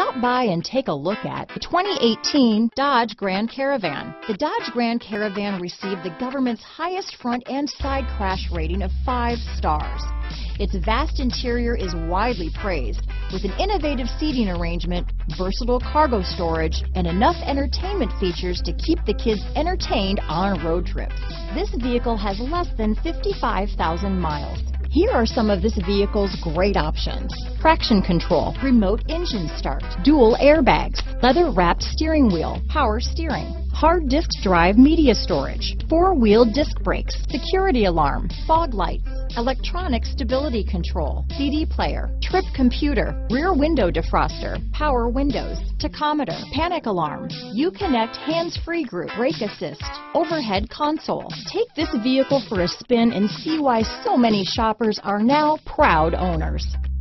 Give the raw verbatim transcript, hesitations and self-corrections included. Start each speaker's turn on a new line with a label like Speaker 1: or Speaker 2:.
Speaker 1: Stop by and take a look at the twenty eighteen Dodge Grand Caravan. The Dodge Grand Caravan received the government's highest front and side crash rating of five stars. Its vast interior is widely praised, with an innovative seating arrangement, versatile cargo storage, and enough entertainment features to keep the kids entertained on road trips. This vehicle has less than fifty-five thousand miles. Here are some of this vehicle's great options: traction control, remote engine start, dual airbags, leather-wrapped steering wheel, power steering, hard disk drive media storage, four-wheel disc brakes, security alarm, fog lights, electronic stability control, C D player, trip computer, rear window defroster, power windows, tachometer, panic alarm, Uconnect hands-free group, brake assist, overhead console. Take this vehicle for a spin and see why so many shoppers are now proud owners.